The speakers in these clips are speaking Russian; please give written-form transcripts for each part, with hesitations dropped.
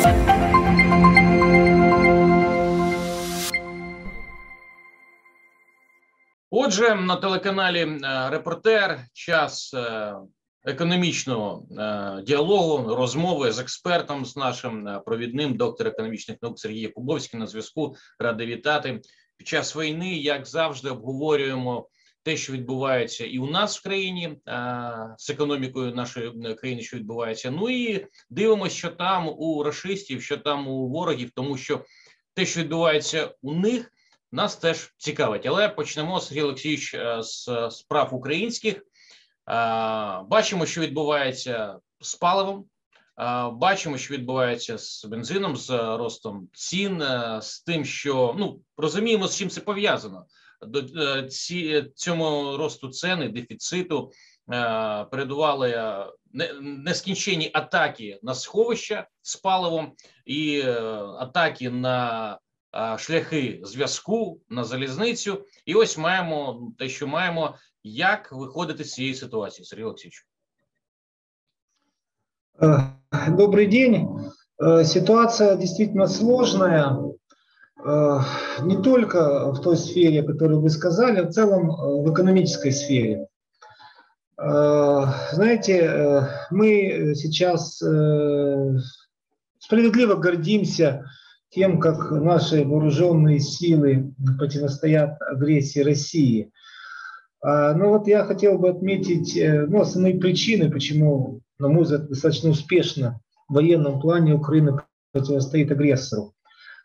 Отже, на телеканалі «Репортер» час економічного діалогу, розмови з експертом, з нашим провідним, доктор економічних наук Сергій Якубовський на зв'язку. Радий вітати. Під час війни, як завжди, обговорюємо те, що відбувається і у нас в країні, з економікою нашої країни, що відбувається. Ну і дивимося, що там у рашистів, що там у ворогів, тому що те, що відбувається у них, нас теж цікавить. Але почнемо, Сергій Олексійович, з справ українських. Бачимо, що відбувається з паливом, бачимо, що відбувається з бензином, з ростом цін, з тим, що, розуміємо, з чим це пов'язано. До цьому росту ціни, дефіциту передували нескінченні атаки на сховища з паливом і атаки на шляхи зв'язку, на залізницю. І ось маємо те, що маємо. Як виходити з цієї ситуації, Сергій Олексійович? Добрый день. Ситуация действительно сложная. Не только в той сфере, которую вы сказали, а в целом в экономической сфере. Знаете, мы сейчас справедливо гордимся тем, как наши вооруженные силы противостоят агрессии России. Но вот я хотел бы отметить основные причины, почему, на мой взгляд, достаточно успешно в военном плане Украина противостоит агрессору.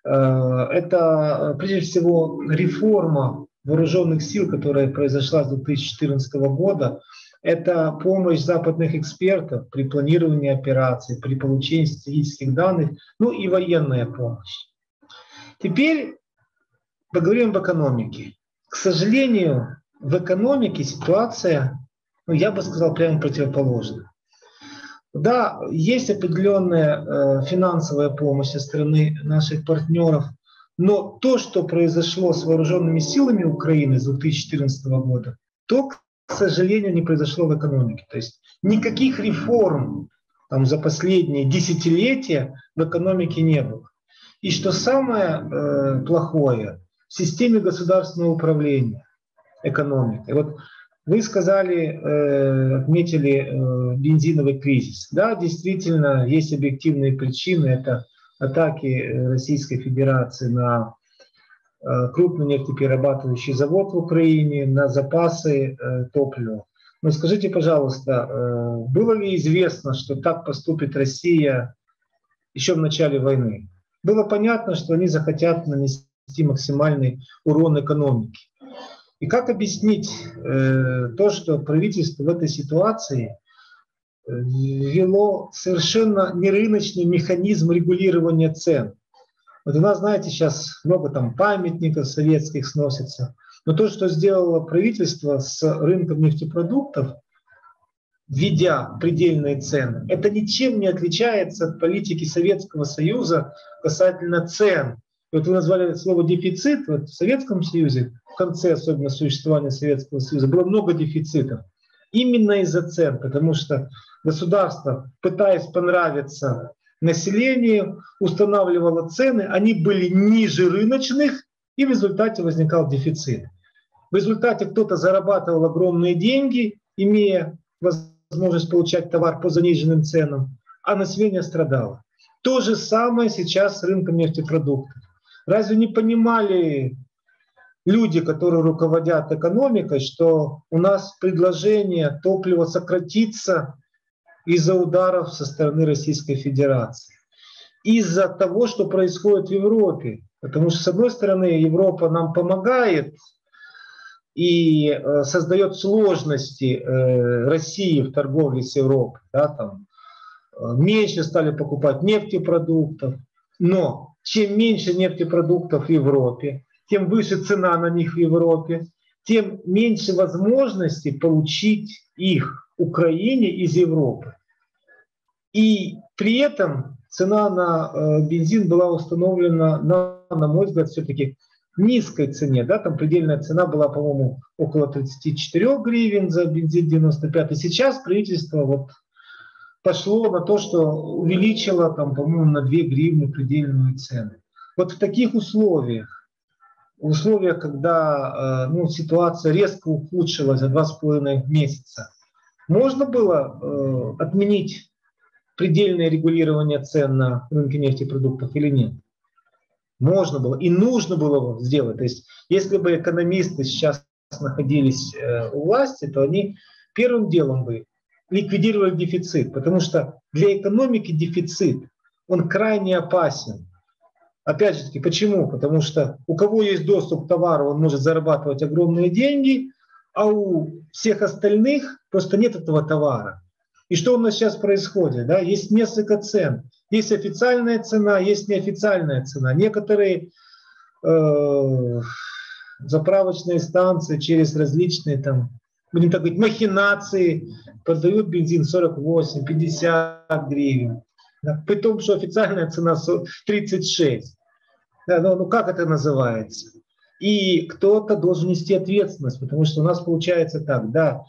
Это, прежде всего, реформа вооруженных сил, которая произошла с 2014 года. Это помощь западных экспертов при планировании операций, при получении стратегических данных, ну и военная помощь. Теперь поговорим об экономике. К сожалению, в экономике ситуация, я бы сказал, прямо противоположная. Да, есть определенная финансовая помощь со стороны наших партнеров, но то, что произошло с вооруженными силами Украины с 2014 года, то, к сожалению, не произошло в экономике. То есть никаких реформ за последние десятилетия в экономике не было. И что самое плохое, в системе государственного управления экономикой. Вот вы сказали, отметили бензиновый кризис. Да, действительно, есть объективные причины. Это атаки Российской Федерации на крупный нефтеперерабатывающий завод в Украине, на запасы топлива. Но скажите, пожалуйста, было ли известно, что так поступит Россия еще в начале войны? Было понятно, что они захотят нанести максимальный урон экономике. И как объяснить то, что правительство в этой ситуации ввело совершенно нерыночный механизм регулирования цен? Вот у нас, знаете, сейчас много там памятников советских сносится. Но то, что сделало правительство с рынком нефтепродуктов, введя предельные цены, это ничем не отличается от политики Советского Союза касательно цен. И вот вы назвали слово «дефицит». Вот в Советском Союзе, в конце особенно существования Советского Союза, было много дефицитов. Именно из-за цен, потому что государство, пытаясь понравиться населению, устанавливало цены, они были ниже рыночных, и в результате возникал дефицит. В результате кто-то зарабатывал огромные деньги, имея возможность получать товар по заниженным ценам, а население страдало. То же самое сейчас с рынком нефтепродуктов. Разве не понимали люди, которые руководят экономикой, что у нас предложение топлива сократится из-за ударов со стороны Российской Федерации? Из-за того, что происходит в Европе. Потому что, с одной стороны, Европа нам помогает и создает сложности России в торговле с Европой. Да, там, меньше стали покупать нефтепродуктов, но чем меньше нефтепродуктов в Европе, тем выше цена на них в Европе, тем меньше возможности получить их Украине из Европы. И при этом цена на бензин была установлена на мой взгляд, все-таки низкой цене. Да? Там предельная цена была, по-моему, около 34 гривен за бензин 95. И сейчас правительство пошло на то, что увеличило, там, по-моему, на 2 гривны предельную цену. Вот в таких условиях, когда ситуация резко ухудшилась за 2,5 месяца, можно было отменить предельное регулирование цен на рынке нефтепродуктов или нет? Можно было и нужно было сделать. То есть, если бы экономисты сейчас находились у власти, то они первым делом бы ликвидировали дефицит, потому что для экономики дефицит, он крайне опасен. Опять же таки, почему? Потому что у кого есть доступ к товару, он может зарабатывать огромные деньги, а у всех остальных просто нет этого товара. И что у нас сейчас происходит? Да? Есть несколько цен. Есть официальная цена, есть неофициальная цена. Некоторые заправочные станции через различные, там, будем так говорить, махинации продают бензин 48-50 гривен. Да? При том, что официальная цена 36. Да, ну как это называется? И кто-то должен нести ответственность, потому что у нас получается так, да,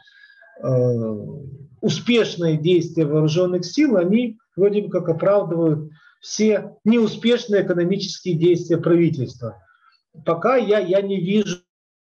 успешные действия вооруженных сил, они вроде бы как оправдывают все неуспешные экономические действия правительства. Пока я не вижу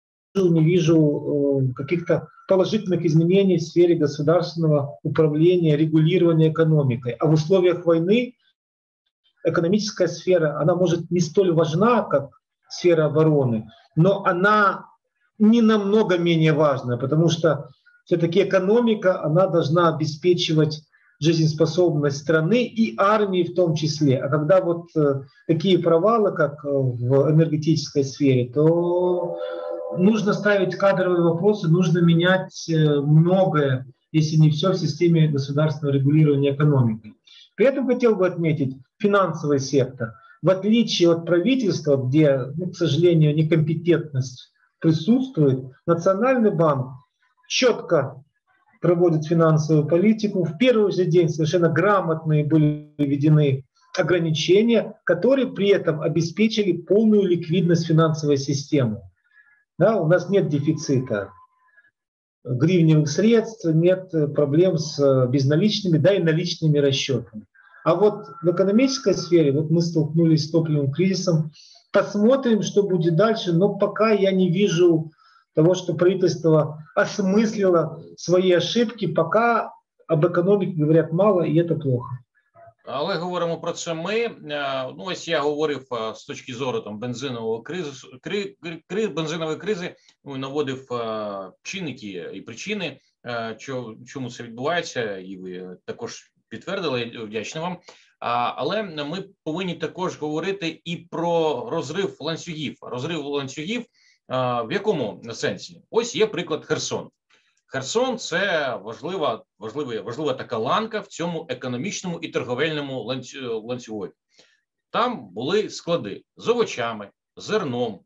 каких-то положительных изменений в сфере государственного управления, регулирования экономикой. А в условиях войны экономическая сфера, она может не столь важна, как сфера обороны, но она не намного менее важна, потому что все-таки экономика, она должна обеспечивать жизнеспособность страны и армии в том числе. А когда вот такие провалы, как в энергетической сфере, то нужно ставить кадровые вопросы, нужно менять многое, если не все, в системе государственного регулирования экономикой. При этом хотел бы отметить финансовый сектор. В отличие от правительства, где, к сожалению, некомпетентность присутствует, Национальный банк четко проводит финансовую политику. В первый же день совершенно грамотные были введены ограничения, которые при этом обеспечили полную ликвидность финансовой системы. Да, у нас нет дефицита гривневых средств, нет проблем с безналичными, да и наличными расчетами. А вот в экономической сфере, вот мы столкнулись с топливным кризисом, посмотрим, что будет дальше, но пока я не вижу того, что правительство осмыслило свои ошибки, пока об экономике говорят мало, и это плохо. Але говоримо про це ми. Ну, ось я говорив з точки зору там бензинового бензинової кризи, наводив чинники і причини, чому це відбувається, і ви також підтвердили, я вдячний вам. Але ми повинні також говорити і про розрив ланцюгів. Розрив ланцюгів в якому сенсі? Ось є приклад Херсон. Херсон – це важлива така ланка в цьому економічному і торговельному ланцюгові. Там були склади з овочами, зерном.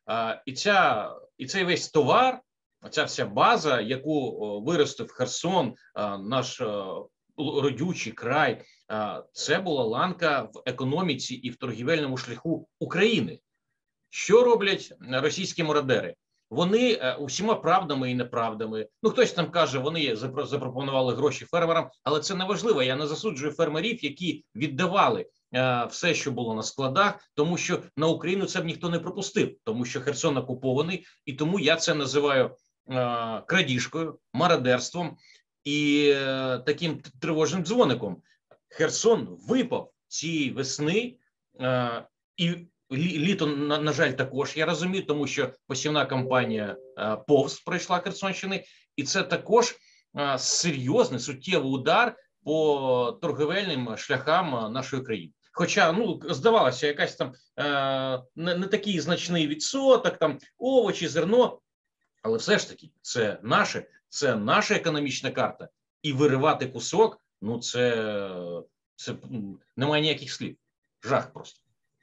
І цей весь товар, ця вся база, яку виростив Херсон, наш родючий край, це була ланка в економіці і в торгівельному шляху України. Що роблять російські мародери? Вони усіма правдами і неправдами, ну хтось там каже, вони запропонували гроші фермерам, але це не важливо. Я не засуджую фермерів, які віддавали все, що було на складах, тому що на Україну це б ніхто не пропустив, тому що Херсон окупований, і тому я це називаю крадіжкою, мародерством і таким тривожним дзвоником. Херсон випав цієї весни і літо, на жаль, також, я розумію, тому що посівна кампанія повз пройшла Херсонщини, і це також серйозний, суттєвий удар по торговельним шляхам нашої країни. Хоча, здавалося, якась там не такий значний відсоток, там овочі, зерно, але все ж таки це наша економічна карта. І виривати кусок, це немає ніяких слів. Жах просто.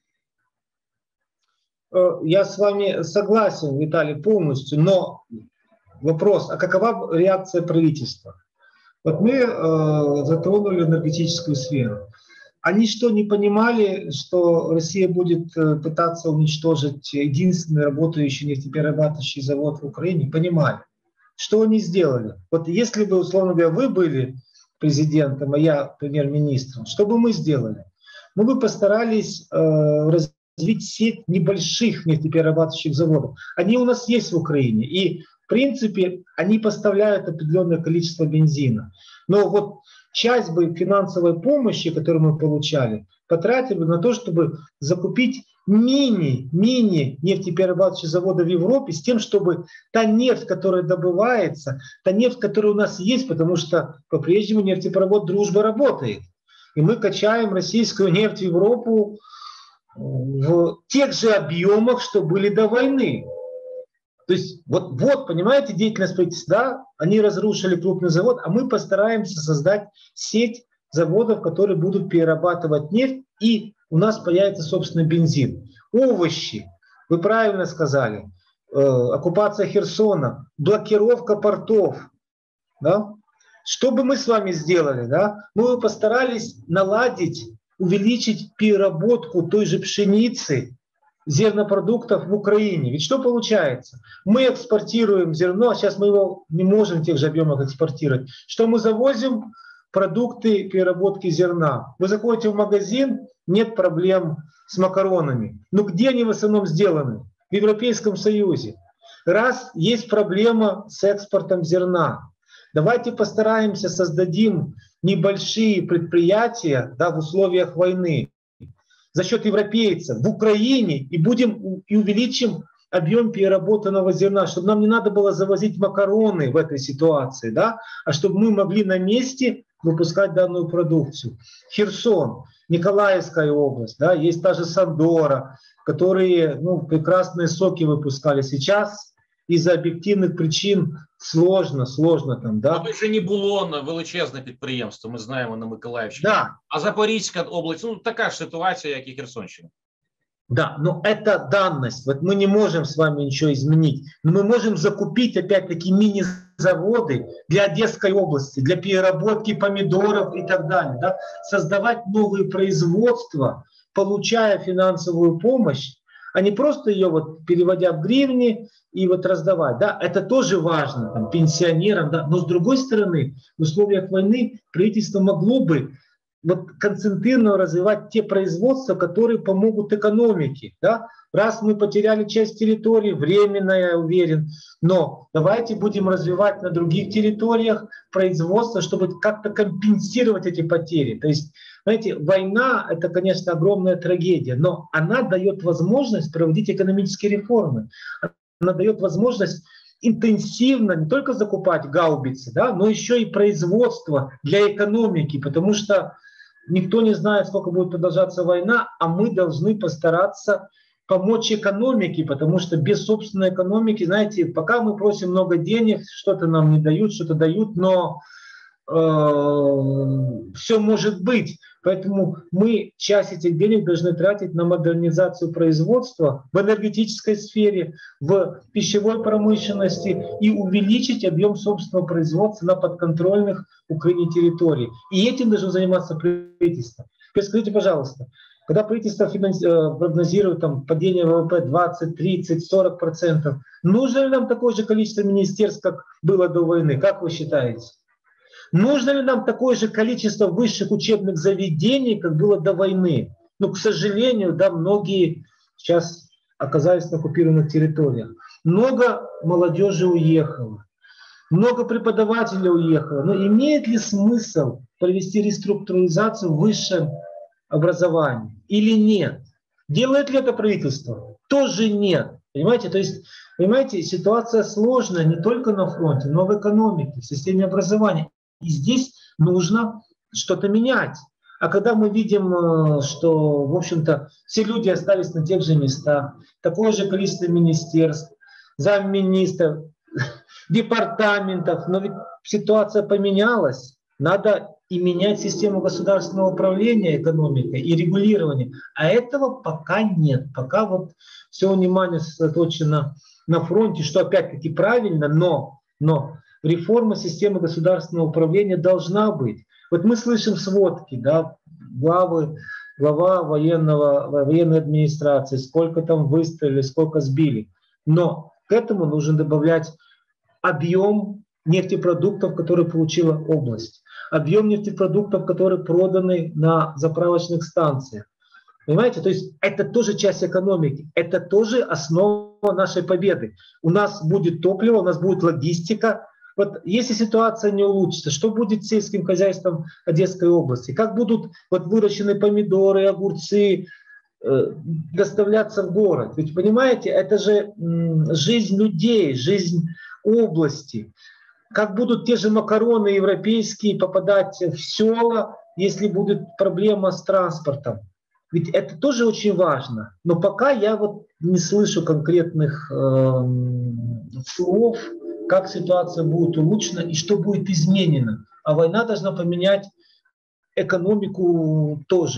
Я с вами согласен, Виталий, полностью, но вопрос, а какова реакция правительства? Вот мы затронули энергетическую сферу. Они что, не понимали, что Россия будет пытаться уничтожить единственный работающий нефтеперерабатывающий завод в Украине? Понимали. Что они сделали? Вот если бы, условно говоря, вы были президентом, а я премьер-министром, что бы мы сделали? Мы бы постарались развить сеть небольших нефтеперерабатывающих заводов. Они у нас есть в Украине, и в принципе они поставляют определенное количество бензина. Но вот часть бы финансовой помощи, которую мы получали, потратили бы на то, чтобы закупить мини нефтеперерабатывающие заводы в Европе с тем, чтобы та нефть, которая добывается, та нефть, которая у нас есть, потому что по-прежнему нефтепровод «Дружба» работает. И мы качаем российскую нефть в Европу в тех же объемах, что были до войны. То есть вот понимаете, деятельность правительства, да, они разрушили крупный завод, а мы постараемся создать сеть заводов, которые будут перерабатывать нефть, и у нас появится собственный бензин. Овощи, вы правильно сказали, оккупация Херсона, блокировка портов, да? Что бы мы с вами сделали, да? Мы бы постарались наладить, увеличить переработку той же пшеницы, зернопродуктов в Украине. Ведь что получается? Мы экспортируем зерно, а сейчас мы его не можем в тех же объемах экспортировать. Что мы завозим? Продукты переработки зерна. Вы заходите в магазин, нет проблем с макаронами. Но где они в основном сделаны? В Европейском Союзе. Раз есть проблема с экспортом зерна, давайте постараемся создадим небольшие предприятия, да, в условиях войны за счет европейцев в Украине и увеличим объем переработанного зерна, чтобы нам не надо было завозить макароны в этой ситуации, да, а чтобы мы могли на месте выпускать данную продукцию. Херсон, Николаевская область, да, есть та же Сандора, которые прекрасные соки выпускали. Сейчас из-за об'єктивних причин сложно там, да. Аби же не було на величезне підприємство, ми знаємо на Миколаївщині. Да. А Запорізька область, така ж ситуація, як і Херсонщина. Да, но это данность. Вот мы не можем с вами ничего изменить. Но мы можем закупить, опять-таки, мини-заводы для Одесской области, для переработки помидоров и так далее. Да? Создавать новые производства, получая финансовую помощь, а не просто ее переводя в гривни и раздавать. Да? Это тоже важно там, пенсионерам. Да? Но с другой стороны, в условиях войны правительство могло бы концентрированно развивать те производства, которые помогут экономике. Да? Раз мы потеряли часть территории, временно, я уверен, но давайте будем развивать на других территориях производство, чтобы как-то компенсировать эти потери. То есть, знаете, война — это, конечно, огромная трагедия, но она дает возможность проводить экономические реформы. Она дает возможность интенсивно не только закупать гаубицы, да, но еще и производство для экономики, потому что никто не знает, сколько будет продолжаться война, а мы должны постараться помочь экономике, потому что без собственной экономики, знаете, пока мы просим много денег, что-то нам не дают, что-то дают, но все может быть. Поэтому мы часть этих денег должны тратить на модернизацию производства в энергетической сфере, в пищевой промышленности и увеличить объем собственного производства на подконтрольных Украине территорий. И этим должно заниматься правительство. Теперь скажите, пожалуйста, когда правительство прогнозирует падение ВВП 20, 30, 40%, нужно ли нам такое же количество министерств, как было до войны? Как вы считаете? Нужно ли нам такое же количество высших учебных заведений, как было до войны? К сожалению, да, многие сейчас оказались на оккупированных территориях. Много молодежи уехало, много преподавателей уехало. Но имеет ли смысл провести реструктуризацию в высшем образовании или нет? Делает ли это правительство? Тоже нет. Понимаете, то есть, ситуация сложная не только на фронте, но и в экономике, в системе образования. И здесь нужно что-то менять. А когда мы видим, что, в общем-то, все люди остались на тех же местах, такое же количество министерств, замминистров, департаментов, но ведь ситуация поменялась, надо и менять систему государственного управления экономикой и регулирования. А этого пока нет. Пока все внимание сосредоточено на фронте, что опять-таки правильно, но реформа системы государственного управления должна быть. Мы слышим сводки, да, глава военной администрации, сколько там выстрелили, сколько сбили. Но к этому нужно добавлять объем нефтепродуктов, которые получила область, объем нефтепродуктов, которые проданы на заправочных станциях. Понимаете, то есть это тоже часть экономики, это тоже основа нашей победы. У нас будет топливо, у нас будет логистика. Вот если ситуация не улучшится, что будет с сельским хозяйством Одесской области? Как будут вот выращены помидоры, огурцы доставляться в город? Ведь понимаете, это же жизнь людей, жизнь области. Как будут те же макароны европейские попадать в села, если будет проблема с транспортом? Ведь это тоже очень важно. Но пока я вот не слышу конкретных слов, как ситуация будет улучшена и что будет изменено. А война должна поменять економіку теж.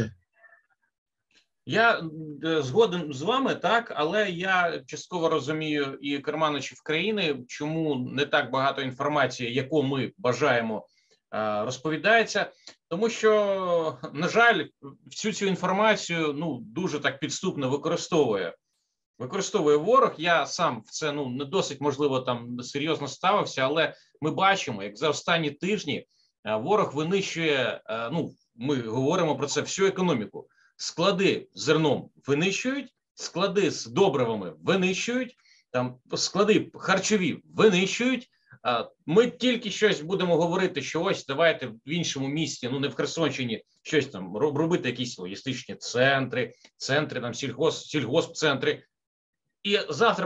Я згоден з вами, так, але я частково розумію і керманичів країни, чому не так багато інформації, яку ми бажаємо, розповідається. Тому що, на жаль, всю цю інформацію дуже так підступно використовує ворог. Я сам в це не досить, можливо, там серйозно ставився, але ми бачимо, як за останні тижні ворог винищує, ми говоримо про це, всю економіку. Склади з зерном винищують, склади з добривами винищують, там склади харчові винищують. Ми тільки щось будемо говорити, що ось давайте в іншому місті, не в Херсонщині, щось там робити, якісь логістичні центри там сільгоспцентри. І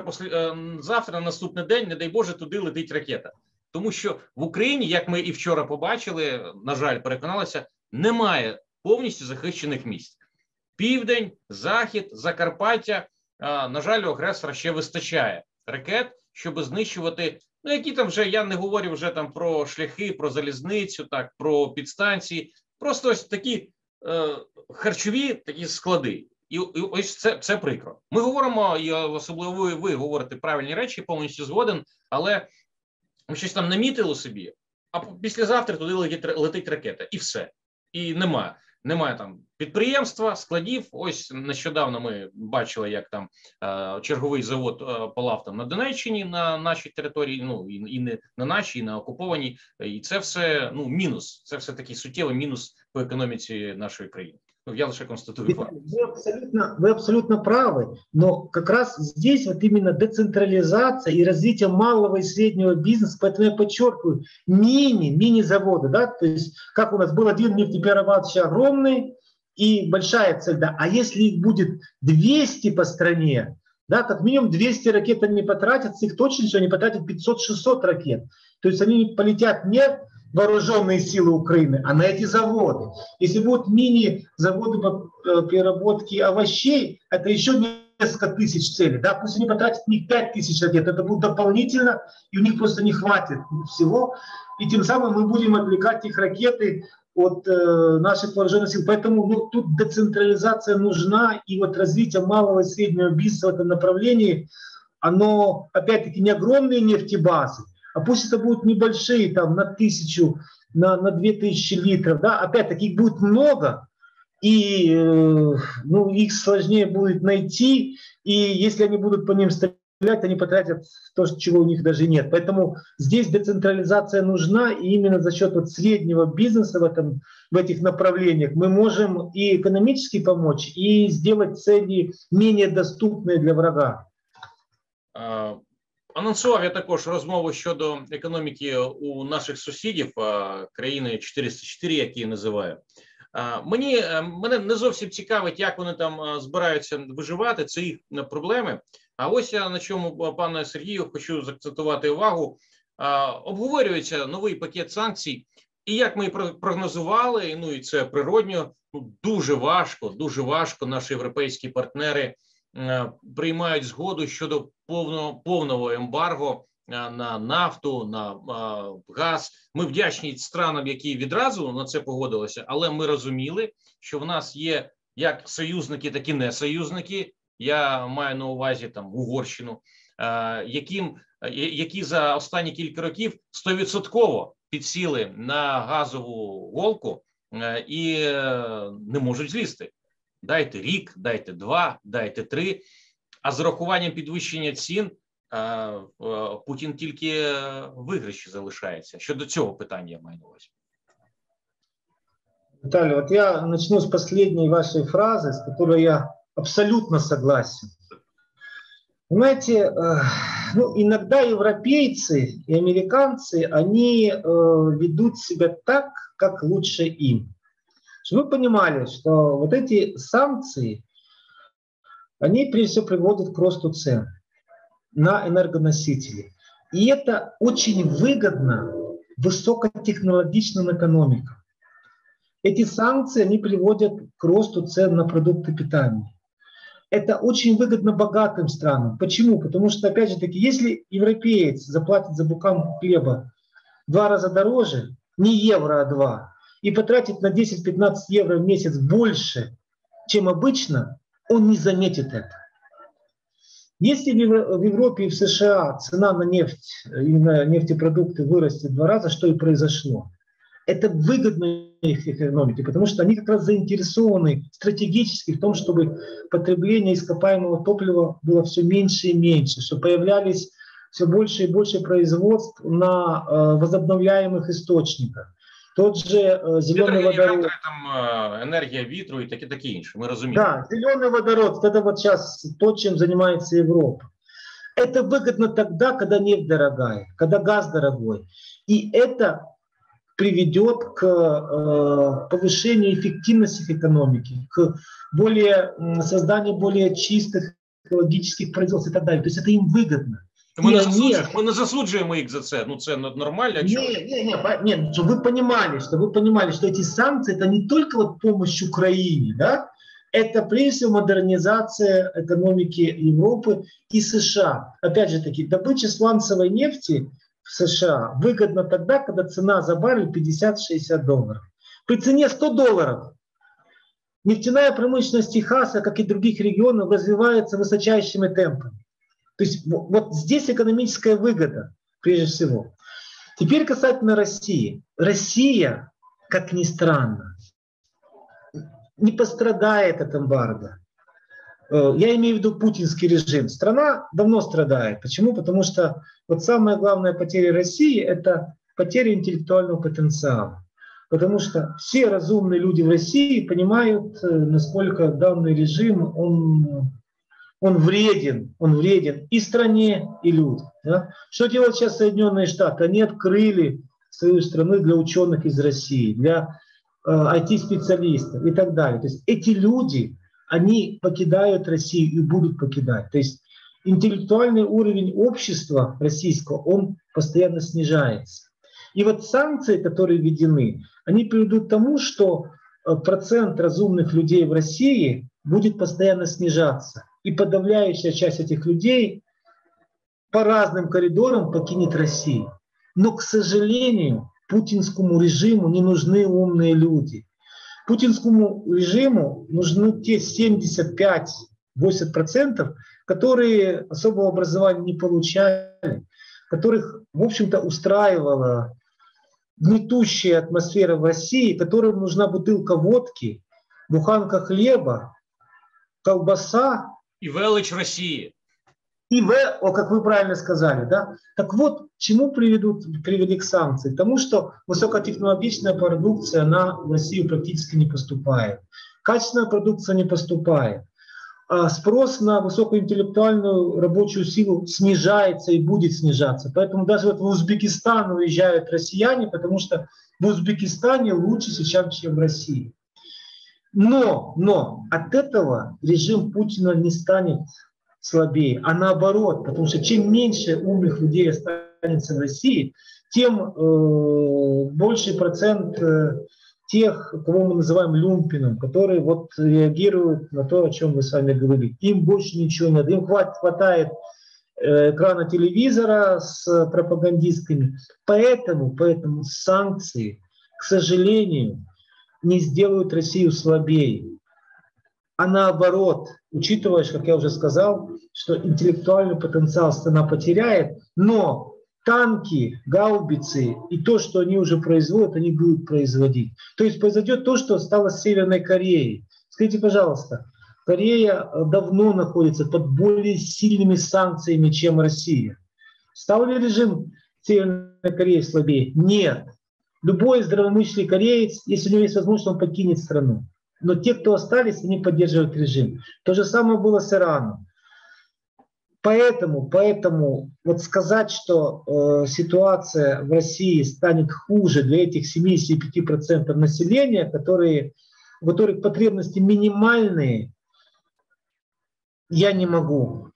завтра на наступний день, не дай Боже, туди летить ракета. Тому що в Україні, як ми і вчора побачили, на жаль, переконалися, немає повністю захищених місць. Південь, Захід, Закарпаття, на жаль, у агресора ще вистачає ракет, щоб знищувати, які там вже, я не говорю вже там про шляхи, про залізницю, так, про підстанції, просто ось такі харчові такі склади. І ось це прикро. Ми говоримо, і особливо ви говорите правильні речі, повністю згоден, але ми щось там намітили собі, а післязавтра туди летить ракета, і все. І немає там підприємства, складів. Ось нещодавно ми бачили, як там черговий завод палав там на Донеччині, на нашій території, і не на нашій, і на окупованій. І це все, мінус. Це все такий суттєвий мінус по економіці нашої країни. Я лише констатую факт. Вы абсолютно правы, но как раз здесь вот именно децентрализация и развитие малого и среднего бизнеса, поэтому я подчеркиваю, мини-заводы, да, то есть как у нас был один нефтеперерабатывающий огромный и большая цель, да, а если их будет 200 по стране, да, как минимум 200 ракет они потратят, с их точностью они потратят 500-600 ракет, то есть они полетят не вооруженные силы Украины, а на эти заводы. Если будут мини-заводы по переработке овощей, это еще несколько тысяч целей. Да? Пусть они потратят не 5000 ракет, это будет дополнительно, и у них просто не хватит всего. И тем самым мы будем отвлекать их ракеты от наших вооруженных сил. Поэтому тут децентрализация нужна, и вот развитие малого и среднего бизнеса в этом направлении, оно, опять-таки, не огромные нефтебазы, а пусть это будут небольшие, там, на 1000, на 2000 литров, да, опять-таки их будет много, и их сложнее будет найти, и если они будут по ним стрелять, они потратят то, чего у них даже нет. Поэтому здесь децентрализация нужна, и именно за счет вот среднего бизнеса в этих направлениях мы можем и экономически помочь, и сделать цели менее доступные для врага. Анонсував я також розмову щодо економіки у наших сусідів, країни 404, які я називаю. Мене не зовсім цікавить, як вони там збираються виживати, це їх проблеми. А ось я на чому, пане Сергію, хочу заакцентувати увагу. Обговорюється новий пакет санкцій, і як ми і прогнозували, і це природньо, дуже важко наші європейські партнери приймають згоду щодо повного ембарго на нафту, на газ. Ми вдячні странам, які відразу на це погодилися, але ми розуміли, що в нас є як союзники, так і не союзники. Я маю на увазі там Угорщину, які за останні кілька років 100% підсіли на газову голку і не можуть злізти. Дайте рік, дайте 2, дайте 3, а з урахуванням підвищення цін Путін тільки виграші залишається. Щодо цього питання я маю на увазі. Виталий, вот я начну с последней вашей фразы, с которой я абсолютно согласен. Понимаете, ну, иногда европейцы и американцы, они ведут себя так, как лучше им. Чтобы вы понимали, что вот эти санкции, они прежде всего приводят к росту цен на энергоносители. И это очень выгодно высокотехнологичным экономикам. Эти санкции, они приводят к росту цен на продукты питания. Это очень выгодно богатым странам. Почему? Потому что, опять же таки, если европеец заплатит за буханку хлеба в 2 раза дороже, не евро, а 2, и потратит на 10-15 евро в месяц больше, чем обычно, он не заметит это. Если в Европе и в США цена на нефть и на нефтепродукты вырастет в 2 раза, что и произошло, это выгодно их экономике, потому что они как раз заинтересованы стратегически в том, чтобы потребление ископаемого топлива было все меньше и меньше, что появлялись все больше и больше производств на возобновляемых источниках. Тот же зеленый водород. Там энергия ветру и таке інше, мы разумеем. Да, зеленый водород, это вот сейчас то, чем занимается Европа. Это выгодно тогда, когда нефть дорогая, когда газ дорогой. И это приведет к повышению эффективности экономики, к созданию более чистых экологических производств и так далее. То есть это им выгодно. Ми не засуджуємо їх за це, ну це нормально. Нет, чтобы вы понимали, что эти санкции это не только вот помощь Украине, да? Это прежде всего модернизация экономики Европы и США. Опять же таки, добыча сланцевой нефти в США выгодно тогда, когда цена за баррель $50-60. При цене $100 нефтяная промышленность Техаса, как и других регионов, развивается высочайшими темпами. То есть вот здесь экономическая выгода, прежде всего. Теперь касательно России. Россия, как ни странно, не пострадает от эмбарго. Я имею в виду путинский режим. Страна давно страдает. Почему? Потому что вот самая главная потеря России – это потеря интеллектуального потенциала. Потому что все разумные люди в России понимают, насколько данный режим, он вреден и стране, и людям. Да? Что делают сейчас Соединенные Штаты? Они открыли свою страну для ученых из России, для IT-специалистов и так далее. То есть эти люди, они покидают Россию и будут покидать. То есть интеллектуальный уровень общества российского, он постоянно снижается. И вот санкции, которые введены, они приведут к тому, что процент разумных людей в России будет постоянно снижаться. И подавляющая часть этих людей по разным коридорам покинет Россию. Но, к сожалению, путинскому режиму не нужны умные люди. Путинскому режиму нужны те 75-80%, которые особого образования не получали, которых, в общем-то, устраивала гнетущая атмосфера в России, которым нужна бутылка водки, буханка хлеба, колбаса. И величь России. Как вы правильно сказали, да? Так вот, к чему привели к санкции? К тому, что высокотехнологичная продукция, она в Россию практически не поступает. Качественная продукция не поступает. А спрос на высокоинтеллектуальную рабочую силу снижается и будет снижаться. Поэтому даже вот в Узбекистан уезжают россияне, потому что в Узбекистане лучше сейчас, чем в России. Но от этого режим Путина не станет слабее, а наоборот, потому что чем меньше умных людей останется в России, тем больший процент тех, кого мы называем люмпином, которые вот реагируют на то, о чем мы с вами говорили. Им больше ничего не надо, им хватает экрана телевизора с пропагандистками. Поэтому санкции, к сожалению, не сделают Россию слабее. А наоборот, учитывая, как я уже сказал, что интеллектуальный потенциал страна потеряет, но танки, гаубицы и то, что они уже производят, они будут производить. То есть произойдет то, что стало с Северной Кореей. Скажите, пожалуйста, Корея давно находится под более сильными санкциями, чем Россия. Стал ли режим Северной Кореи слабее? Нет. Любой здравомыслящий кореец, если у него есть возможность, он покинет страну. Но те, кто остались, они поддерживают режим. То же самое было с Ираном. Поэтому вот сказать, что ситуация в России станет хуже для этих 75% населения, у которых потребности минимальные, я не могу.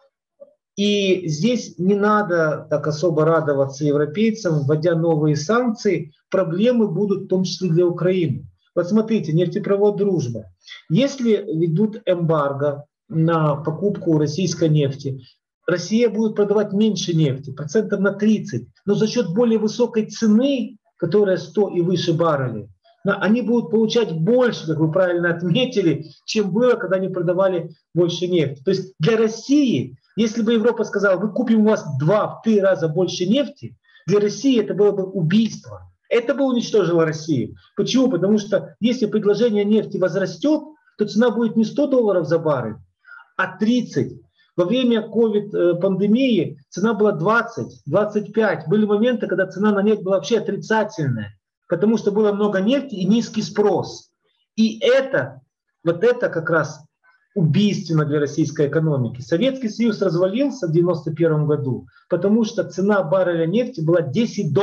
И здесь не надо так особо радоваться европейцам, вводя новые санкции. Проблемы будут в том числе для Украины. Вот смотрите, нефтепровод «Дружба». Если ведут эмбарго на покупку российской нефти, Россия будет продавать меньше нефти, процентов на 30. Но за счет более высокой цены, которая 100 и выше баррелей, они будут получать больше, как вы правильно отметили, чем было, когда они продавали больше нефти. То есть для России, если бы Европа сказала, мы купим у вас 2-3 раза больше нефти, для России это было бы убийство. Это бы уничтожило Россию. Почему? Потому что если предложение нефти возрастет, то цена будет не $100 за баррель, а 30. Во время ковид-пандемии цена была 20-25. Были моменты, когда цена на нефть была вообще отрицательная, потому что было много нефти и низкий спрос. И вот это как раз убийственно для российской экономики. Советский Союз развалился в 1991 году, потому что цена барреля нефти была $10.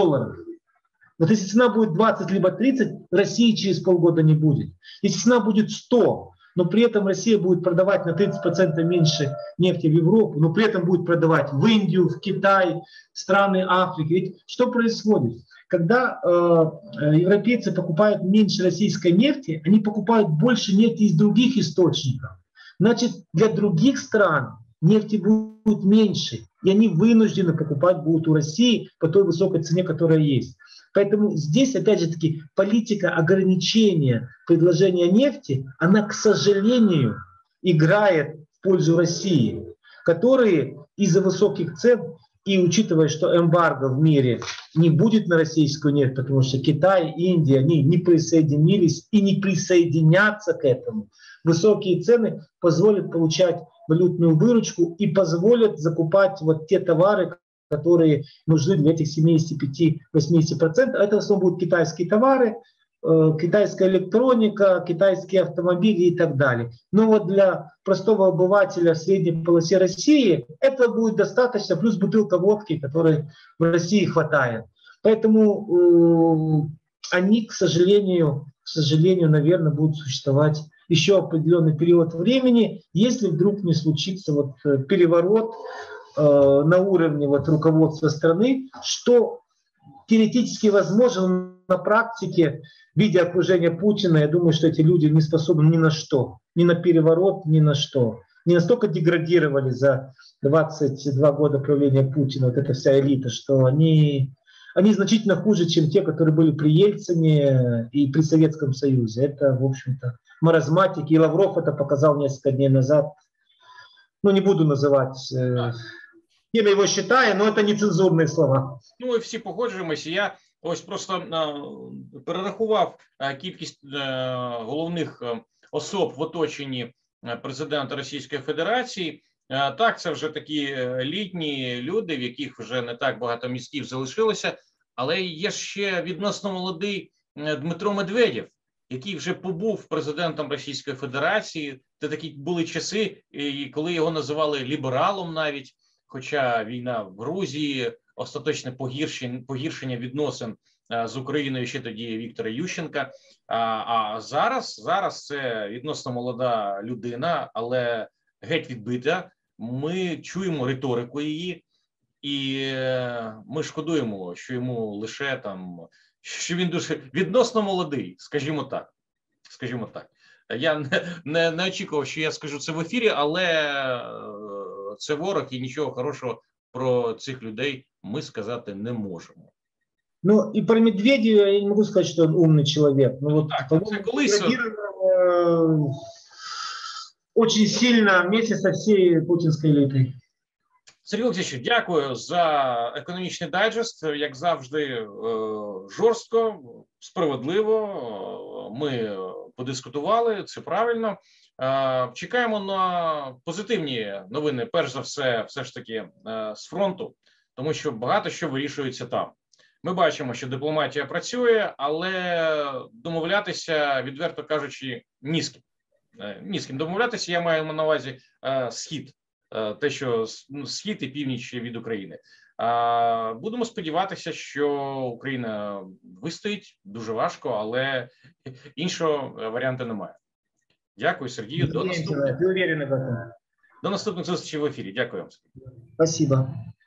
Вот если цена будет 20 либо 30, России через полгода не будет. Если цена будет 100, но при этом Россия будет продавать на 30% меньше нефти в Европу, но при этом будет продавать в Индию, в Китай, в страны Африки. Ведь что происходит? Когда европейцы покупают меньше российской нефти, они покупают больше нефти из других источников. Значит, для других стран нефти будет меньше, и они вынуждены покупать будут у России по той высокой цене, которая есть. Поэтому здесь, опять же таки, политика ограничения предложения нефти, она, к сожалению, играет в пользу России, которые из-за высоких цен, и учитывая, что эмбарго в мире не будет на российскую нефть, потому что Китай, Индия, они не присоединились и не присоединятся к этому, высокие цены позволят получать валютную выручку и позволят закупать вот те товары, которые нужны для этих 75-80%. Это в основном будут китайские товары, китайская электроника, китайские автомобили и так далее. Но вот для простого обывателя в средней полосе России этого будет достаточно, плюс бутылка водки, которой в России хватает. Поэтому они, к сожалению, наверное, будут существовать еще определенный период времени, если вдруг не случится вот переворот на уровне вот руководства страны, что теоретически возможно, на практике, в виде окружения Путина, я думаю, что эти люди не способны ни на что, ни на переворот, ни на что. Не настолько деградировали за 22 года правления Путина, вот эта вся элита, что они значительно хуже, чем те, которые были при Ельцине и при Советском Союзе. Это, в общем-то, маразматики. И Лавров это показал несколько дней назад. Ну, не буду називати, ким я його вважаю, но це нецензурні слова. Ну, і всі погоджуємося. Я ось просто перерахував кількість головних особ в оточенні президента Російської Федерації. Так, це вже такі літні люди, в яких вже не так багато мізків залишилося, але є ще відносно молодий Дмитро Медведєв, який вже побув президентом Російської Федерації. Це такі були часи, коли його називали лібералом навіть, хоча війна в Грузії, остаточне погіршення відносин з Україною ще тоді Віктора Ющенка. А зараз це відносно молода людина, але геть відбита. Ми чуємо риторику її, і ми шкодуємо, що йому лише там, що він дуже відносно молодий, скажімо так. Я не очікував, що я скажу це в ефірі, але це ворог, і нічого хорошого про цих людей ми сказати не можемо. Ну, и про Медведева я не могу сказать, что он умный человек. Ну, вот, так, очень сильно вместе со всей путінською елітою. Сергій Олексійович, дякую за економічний дайджест. Як завжди, жорстко, справедливо. Ми подискутували, це правильно. Чекаємо на позитивні новини, перш за все ж таки з фронту, тому що багато що вирішується там. Ми бачимо, що дипломатія працює, але домовлятися, відверто кажучи, ні з ким. Ні з ким домовлятися, я маю на увазі Схід, те, що Схід і північ від України. Будемо сподіватися, що Україна вистоїть, дуже важко, але іншого варіанту немає. Дякую, Сергію. До наступних зустрічей в ефірі. Дякую вам. Спасибо.